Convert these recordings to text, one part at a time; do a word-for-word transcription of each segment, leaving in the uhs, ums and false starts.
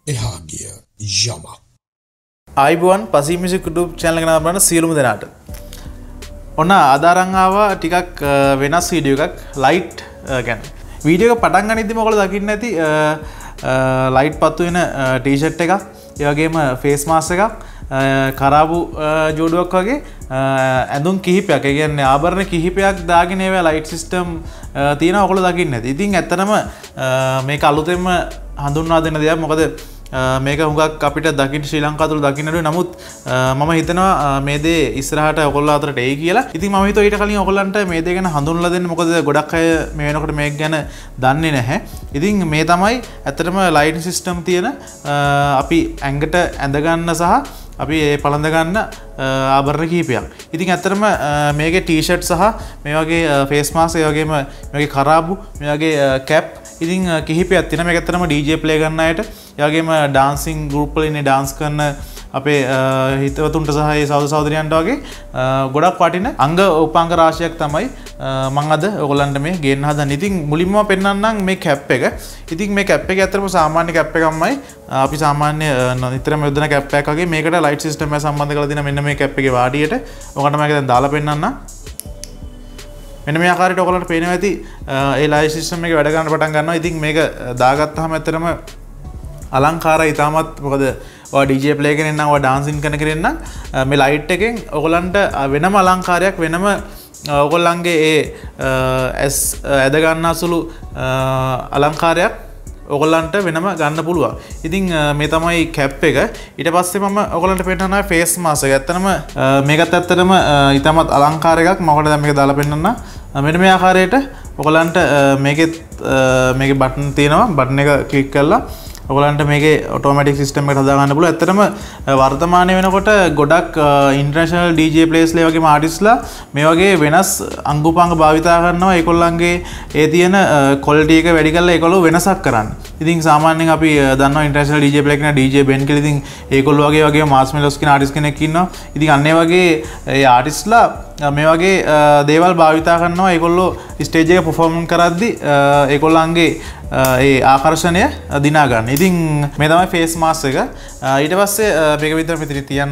එහා ගිය යමක්. ආයිබෝන් පසී මියුසික් YouTube channel එක නම බලන සියලුම දෙනාට. ඔන්න අදාරන් ආවා ටිකක් වෙනස් වීඩියෝ එකක් ලයිට් ගැන. වීඩියෝ එක පටන් ගනිද්දිම ඔයගොල්ලෝ දකින්න ඇති ලයිට් පත්තු වෙන ටී-ෂර්ට් එකක්, ඒ වගේම ෆේස් මාස්ක් එකක්, කරාබු ජෝඩුවක් වගේ ඇඳුම් කිහිපයක්, ඒ කියන්නේ ආභරණ කිහිපයක් දාගෙන ඒවා ලයිට් සිස්ටම් තියෙනවා ඔයගොල්ලෝ දකින්න ඇති. ඉතින් ඇත්තටම මේක අලුතෙන්ම හඳුන්වා දෙන දෙයක්. මොකද මේක හුඟක් අපිට දකින්න ශ්‍රී ලංකාව තුළ දකින්න නෑ. නමුත් මම හිතනවා මේ දේ ඉස්සරහට ඔයගොල්ලෝ අතරට එයි කියලා. ඉතින් මම හිතුවා ඊට කලින් ඔයගොල්ලන්ට මේ දේ ගැන හඳුන්වලා දෙන්න. මොකද ගොඩක් අය මේ වෙනකොට මේක ගැන දන්නේ නැහැ. ඉතින් මේ තමයි ඇත්තටම ලයිටින් සිස්ටම් තියෙන අපි ඇඟට ඇඳ ගන්න සහ අපි ඒ පළඳ ගන්න ආභරණ කිහිපයක්. ඉතින් ඇත්තටම මේකේ ටී-ෂර්ට් සහ මේ වගේ ෆේස් මාස්ක්, ඒ වගේම මේ වගේ කරාබු, මේ වගේ කැප් ඉතින් කිහිපයක් තියෙනවා. මේක ඇත්තටම ඩීජේ ප්ලේ කරන අයට, ඒ වගේම ඩාන්සින් ගෲප් වල ඉන්නේ ඩාන්ස් කරන අපේ හිතවතුන්ට සහ ඒ සහෝදර සහෝදරියන්ට වගේ ගොඩක් වටින අංග උපාංග රාශියක් තමයි මම අද ඔයගොල්ලන්ට මේ ගේන්න හදන්නේ. ඉතින් මුලින්ම පෙන්නන්නම් මේ කැප් එක. ඉතින් මේ කැප් එක ඇත්තටම සාමාන්‍ය කැප් එකක්මයි. අපි සාමාන්‍ය නිතරම යොදන කැප් එකක් වගේ මේකට ලයිට් සිස්ටම් එක සම්බන්ධ කරලා තියෙන මෙන්න මේ කැප් එකේ වාඩියට. ඔකට මම දැන් දාලා පෙන්නන්නම්. මෙන්න මේ ආකාරයට ඔයගොල්ලන්ට පේනවා ඇති ඒ ලයිට් සිස්ටම් එකේ වැඩ ගන්න පටන් ගන්නවා. ඉතින් මේක දාගත්තාම ඇත්තටම අලංකාරයි ඉතාමත්. මොකද ඔය ඩීජේ ප්ලේ කරන නම් ඔය ඩාන්සින් කරන කෙනෙක් නම් මේ ලයිට් එකෙන් ඔයගොල්ලන්ට වෙනම අලංකාරයක්, වෙනම ඔයගොල්ලන්ගේ ඒ ඇස් ඇද ගන්නසුළු අලංකාරයක් ඔයගොල්ලන්ට වෙනම ගන්න පුළුවන්. ඉතින් මේ තමයි කැප් එක. ඊට පස්සේ මම ඔයගොල්ලන්ට පෙන්නනවා ෆේස් මාස්ක් එක. ඇත්තටම මේකත් ඇත්තටම ඉතාමත් අලංකාර එකක්. මම ඔයාලට දැන් මේක දාලා පෙන්නන්න. මෙන්න මේ ආකාරයට ඔයගොල්ලන්ට මේකෙත් මේකේ බටන් තියෙනවා. බටන් එක ක්ලික් කරලා ඔයගොල්ලන්ට මේකේ ඔටෝමැටික් සිස්ටම් එකට හදා ගන්න පුළුවන්. ඇත්තටම වර්තමානයේ වෙනකොට ගොඩක් ඉන්ටර්නැෂනල් ඩීජේ ප්ලේස්ලා වගේම ආටිස්ට්ලා මේ වගේ වෙනස් අංගුපාංග භාවිතා කරනවා. ඒගොල්ලන්ගේ ඒ තියෙන ක්වොලිටි එක වැඩි කරලා ඒගොල්ලෝ වෙනසක් කරන්න. ඉතින් සාමාන්‍යයෙන් අපි දන්නවා ඉන්ටර්නැෂනල් ඩීජේ ප්ලේ කෙනා ඩීජේ බෙන් කියලා. ඉතින් ඒගොල්ලෝ වගේ වගේ මාස්මෙලොස් කියන ආටිස්ට් කෙනෙක් ඉන්නවා. ඉතින් අන්න ඒ වගේ ඒ ආටිස්ට්ලා මේ වගේ දේවල් භාවිතා කරනවා. ඒගොල්ලෝ ස්ටේජ් එක පර්ෆෝම් කරද්දී ඒගොල්ලන්ගේ ඒ ආකර්ෂණය දිනා ගන්න. ඉතින් මේ තමයි ෆේස් මාස්ක් එක. ඊට පස්සේ මේක විතර මෙතන තියන්න.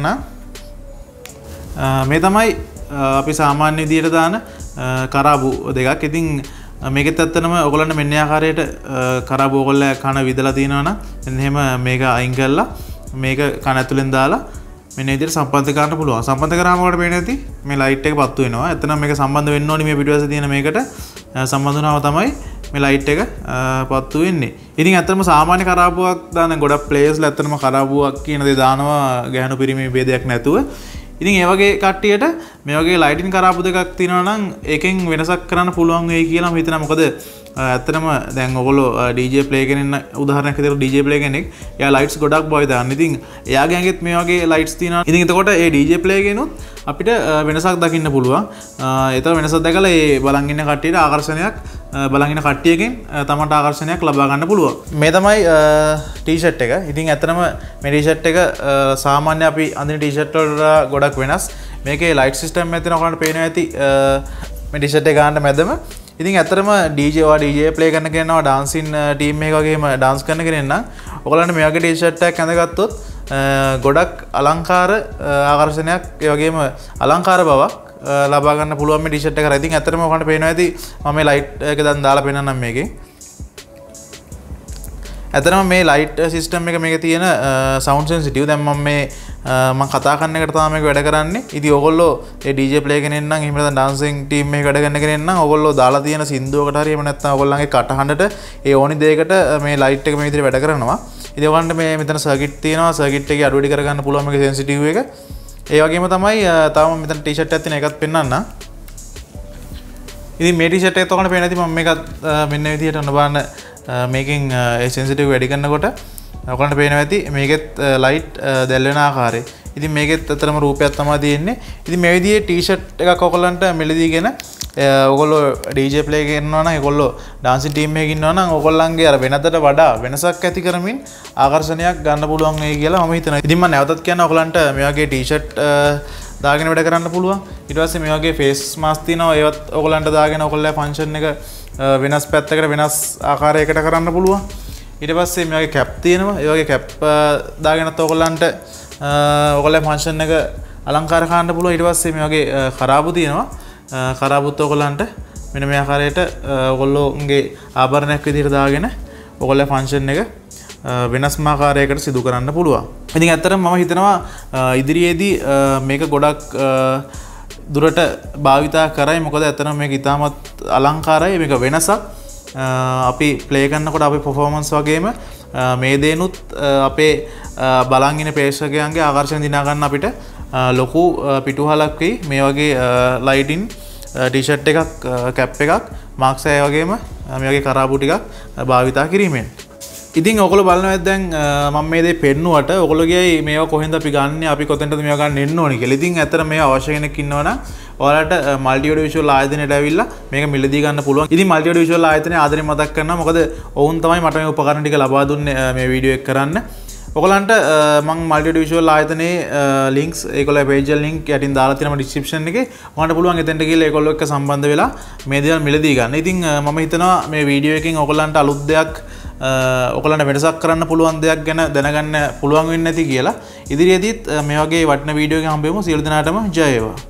මේ තමයි අපි සාමාන්‍ය විදියට දාන කරාබු දෙකක්. ඉතින් මේකෙත් ඇත්තටම ඔයගොල්ලන්ට මෙන්න ආකාරයට කරාබු ඔයගොල්ලෝ කන විදලා තියෙනවා නම් මෙන්න එහෙම මේක අයින් කරලා මේක කන ඇතුලෙන් දාලා මෙන්න විදිහට සම්බන්ධ කරන්න පුළුවන්. සම්බන්ධ කරාම ඔයාලට පේන්නේ නැති මේ ලයිට් එක පත්තු වෙනවා. ඇත්තටම මේක සම්බන්ධ වෙන්න ඕනේ මේ පිටුපස්සේ තියෙන මේකට සම්බන්ධ වුණාම තමයි මේ ලයිට් එක පත්තු වෙන්නේ. ඉතින් ඇත්තටම සාමාන්‍ය කරාබුවක් දාන ගොඩක් ප්ලේයර්ස්ලා ඇත්තටම කරාබුවක් කියන දේ දානවා ගැහණු පිරිමි ભેදයක් නැතුව. ඉතින් ඒ වගේ කට්ටියට මේ වගේ ලයිටින් කරාබු දෙකක් තියෙනවා නම් ඒකෙන් වෙනසක් කරන්න පුළුවන් වෙයි කියලා මම හිතනවා. මොකද ඇත්තටම දැන් ඔයගොල්ලෝ ඩීජේ ප්ලේ කෙනෙක් උදාහරණයක් විදිහට ඩීජේ ප්ලේ කෙනෙක් එයා ලයිට්ස් ගොඩක් බොයි දාන්න. ඉතින් එයාගේ ඇඟෙත් මේ වගේ ලයිට්ස් තියෙනවා. ඉතින් එතකොට ඒ ඩීජේ ප්ලේ කෙනුත් අපිට වෙනසක් දකින්න පුළුවන්. ඒතර වෙනසක් දැකලා ඒ බලන් ඉන්න කට්ටියට ආකර්ෂණයක් බලන් ඉන්න කට්ටියකින් තමන්ට ආකර්ෂණයක් ලබා ගන්න පුළුවන්. මේ තමයි ටී-ෂර්ට් එක. ඉතින් ඇත්තටම මේ ටී-ෂර්ට් එක සාමාන්‍ය අපි අඳින ටී-ෂර්ට් වල ගොඩක් වෙනස්. මේකේ ලයිට් සිස්ටම් එකක් තියෙනවා. ඔයාලට පේනවා ඇති මේ ටී-ෂර්ට් එක ගන්න මැදම. ඉතින් ඇත්තටම ඩීජේ වා ඩීජේ ප්ලේ කරන කෙනා ඩාන්සින් ටීම් එක වගේම ඩාන්ස් කරන කෙනෙක් නම් ඔයගොල්ලන්ට මේ වගේ ටී-ෂර්ට් එකක් ඇඳගත්තොත් ගොඩක් අලංකාර ආකර්ෂණයක්, ඒ වගේම අලංකාර බවක් ලබා ගන්න පුළුවන් මේ ටී-ෂර්ට් එක කරා. ඉතින් ඇත්තටම ඔයාලට පේනවා ඇති මම මේ ලයිට් එක දැන් දාලා පෙන්නන්නම් මේකේ. ඇත්තටම මේ ලයිට් සිස්ටම් එක මේකේ තියෙන සවුන්ඩ් සෙන්සිටිව්. දැන් මම මේ මම කතා කරන එකට තමයි මේක වැඩ කරන්නේ. ඉතින් ඔයගොල්ලෝ ඒ ඩීජේ ප්ලේ කෙනෙක් නම් එහෙම නැත්නම් ඩාන්සින් ටීම් එකක වැඩ කරන කෙනෙක් නම් ඔයගොල්ලෝ දාලා තියෙන සින්දුවකට හරි එහෙම නැත්නම් ඔයගොල්ලන්ගේ කටහඬට ඒ ඕනි දෙයකට මේ ලයිට් එක මේ විදිහට වැඩ කරනවා. ඉතින් ඔයගොල්ලන්ට මේ මෙතන සර්කිට් තියෙනවා. සර්කිට් එකේ අඩු වැඩි කරගන්න පුළුවන් මේකේ සෙන්සිටිව් එක. ඒ වගේම තමයි තව මෙතන ටී-ෂර්ට් එකක් තියෙන එකත් පෙන්නන්න. ඉතින් මේ ටී-ෂර්ට් එකත් ඔයගොල්ලන්ට පේන ඇති මම මේකත් මෙන්න විදිහට ඔන්න බලන්න මේකෙන් ඒ සෙන්සිටිව් වැඩි කරනකොට ඔයගොල්ලන්ට පේනවා ඇති මේකෙත් ලයිට් දැල් වෙන ආකාරය. ඉතින් මේකෙත් අතරම රූපයක් තමයි තියෙන්නේ. ඉතින් මේ විදිහේ ටී-ෂර්ට් එකක් ඔයගොල්ලන්ට මෙලදීගෙන ඔයගොල්ලෝ ඩීජේ ප්ලේ කරනවා නම් ඒගොල්ලෝ ඩාන්සින් ටීම් එකක ඉන්නවා නම් ඔයගොල්ලන්ගේ අර වෙනදට වඩා වෙනසක් ඇති කරමින් ආකර්ෂණයක් ගන්න පුළුවන් වෙයි කියලා මම හිතනවා. ඉතින් මම නැවතත් කියනවා ඔයගොල්ලන්ට මේ වගේ ටී-ෂර්ට් දාගෙන වැඩ කරන්න පුළුවන්. ඊට පස්සේ මේ වගේ ෆේස් මාස්ක් තියෙනවා. ඒවත් ඔයගොල්ලන්ට දාගෙන ඔයගොල්ලෝ ෆන්ක්ෂන් එක වෙනස් පැත්තකට වෙනස් ආකාරයකට කරන්න පුළුවන්. ඊට පස්සේ මේ වගේ කැප් තියෙනවා. ඒ වගේ කැප් දාගෙනත් ඔයගොල්ලන්ට ඔයගොල්ලෝ ෆන්ක්ෂන් එක අලංකාර කරන්න පුළුවන්. ඊට පස්සේ මේ වගේ කරාබු තියෙනවා. කරාබුත් ඔයගොල්ලන්ට මෙන්න මේ ආකාරයට ඔයගොල්ලෝගේ ආභරණයක් විදිහට දාගෙන ඔයගොල්ලෝ ෆන්ක්ෂන් එක වෙනස්ම ආකාරයකට සිදු කරන්න පුළුවන්. ඉතින් ඇත්තටම මම හිතනවා ඉදිරියේදී මේක ගොඩක් දුරට භාවිතා කරයි. මොකද ඇත්තටම මේක ඉතාමත් අලංකාරයි. මේක වෙනසක්. අපි ප්ලේ කරනකොට අපේ පර්ෆෝමන්ස් වගේම මේ දේනුත් අපේ බලන් ඉන්න ප්‍රේක්ෂකයන්ගේ ආකර්ෂණ දිනා ගන්න අපිට ලොකු පිටුහලක් වෙයි. මේ වගේ ලයිටින් ටී-ෂර්ට් එකක් කැප් එකක් මාක්ස් අය වගේම මේ වගේ කරාබු ටිකක් භාවිතා කිරීමෙන්. ඉතින් ඔයගොල්ලෝ බලනවා දැන් මම මේ දේ පෙන්නුවට ඔයගොල්ලෝ ගියයි මේවා කොහෙන්ද අපි ගන්න අපි කොතෙන්ද මේවා ගන්න එන්න ඕනි කියලා. ඉතින් ඇත්තට මේ අවශ්‍ය කෙනෙක් ඉන්නවනම් ඔයාලට මල්ටි ඔඩියෝ විෂුවල් ආයතනයට ඇවිල්ලා මේක මිලදී ගන්න පුළුවන්. ඉතින් මල්ටි ඔඩියෝ විෂුවල් ආයතනයේ ආදරේ මතක් කරනවා. මොකද ඔවුන් තමයි මට මේ උපකරණ ටික ලබා දුන්නේ මේ වීඩියෝ එක කරන්න. ඔයගලන්ට මම මල්ටි ඔඩියෝ විෂුවල් ආයතනයේ ලින්ක්ස් ඒගොල්ලෝ පේජ් එක ලින්ක් යටින් දාලා තියෙනවා ඩිස්ක්‍රිප්ෂන් එකේ. ඔයාලට පුළුවන් එතෙන්ට ගිහලා ඒගොල්ලෝ එක්ක සම්බන්ධ වෙලා මේ දේවල් මිලදී ගන්න. ඉතින් මම හිතනවා මේ වීඩියෝ එකෙන් ඔයගලන්ට අලුත් දෙයක් ඔයගලන්ට වෙනසක් කරන්න පුළුවන් දෙයක් ගැන දැනගන්න පුළුවන් වෙන්නේ නැති කියලා. ඉදිරියේදීත් මේ වගේ වටිනා වීඩියෝ එකක් හම්බෙමු. සියලු දෙනාටම ජය වේවා.